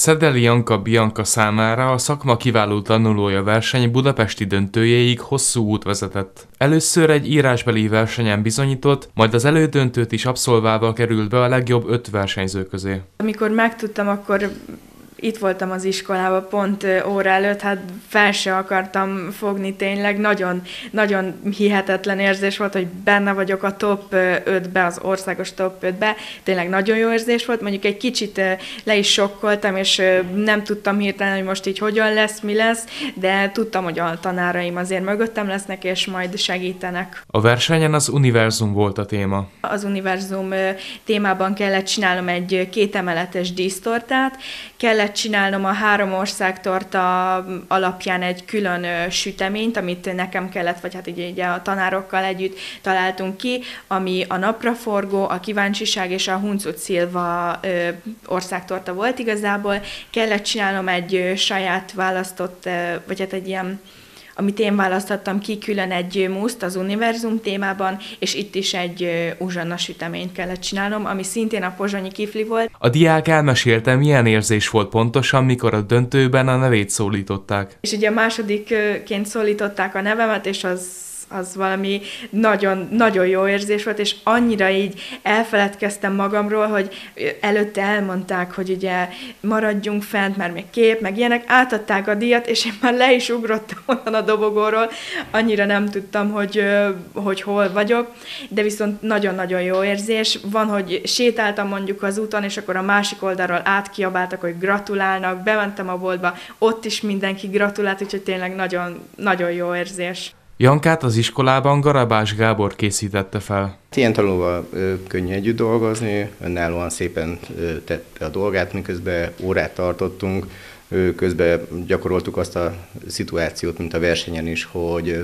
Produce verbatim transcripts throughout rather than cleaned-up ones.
Szedeli Janka Bianca számára a szakma kiváló tanulója verseny budapesti döntőjéig hosszú út vezetett. Először egy írásbeli versenyen bizonyított, majd az elődöntőt is abszolválva került be a legjobb öt versenyző közé. Amikor megtudtam, akkor itt voltam az iskolában pont óra előtt, hát fel se akartam fogni tényleg, nagyon, nagyon hihetetlen érzés volt, hogy benne vagyok a top ötbe, az országos top ötbe, tényleg nagyon jó érzés volt, mondjuk egy kicsit le is sokkoltam, és nem tudtam hirtelen, hogy most így hogyan lesz, mi lesz, de tudtam, hogy a tanáraim azért mögöttem lesznek, és majd segítenek. A versenyen az univerzum volt a téma. Az univerzum témában kellett csinálnom egy kétemeletes dísztortát, kellett csinálnom a három országtorta alapján egy külön süteményt, amit nekem kellett, vagy hát így, így a tanárokkal együtt találtunk ki, ami a napraforgó, a kíváncsiság és a Huncut Szilva országtorta volt igazából. Kellett csinálnom egy saját választott, vagy hát egy ilyen, amit én választottam ki, külön egy muszt az univerzum témában, és itt is egy uzsonna süteményt kellett csinálnom, ami szintén a pozsonyi kifli volt. A diák elmesélte, milyen érzés volt pontosan, mikor a döntőben a nevét szólították. És ugye a másodikként szólították a nevemet, és az az valami nagyon, nagyon jó érzés volt, és annyira így elfeledkeztem magamról, hogy előtte elmondták, hogy ugye maradjunk fent, mert még kép, meg ilyenek, átadták a díjat, és én már le is ugrottam onnan a dobogóról, annyira nem tudtam, hogy, hogy hol vagyok, de viszont nagyon-nagyon jó érzés. Van, hogy sétáltam mondjuk az úton, és akkor a másik oldalról átkiabáltak, hogy gratulálnak, bementem a boltba, ott is mindenki gratulált, úgyhogy tényleg nagyon, nagyon jó érzés. Jankát az iskolában Garabás Gábor készítette fel. Ilyen tanulóval ö, könnyű együtt dolgozni, önállóan szépen ö, tette a dolgát, miközben órát tartottunk, ö, közben gyakoroltuk azt a szituációt, mint a versenyen is, hogy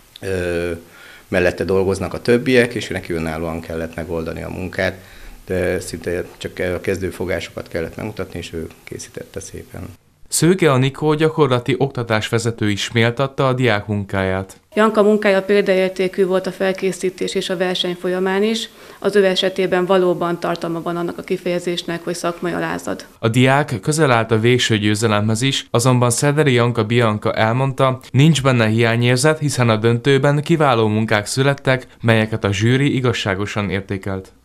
ö, mellette dolgoznak a többiek, és neki önállóan kellett megoldani a munkát, de szinte csak a kezdőfogásokat kellett megmutatni, és ő készítette szépen. Szőke Anikó gyakorlati oktatásvezető is méltatta a diák munkáját. Janka munkája példaértékű volt a felkészítés és a verseny folyamán is. Az ő esetében valóban tartalma van annak a kifejezésnek, hogy szakmai alázat. A diák közel állt a végső győzelemhez is, azonban Szedeli Janka Bianca elmondta, nincs benne hiányérzet, hiszen a döntőben kiváló munkák születtek, melyeket a zsűri igazságosan értékelt.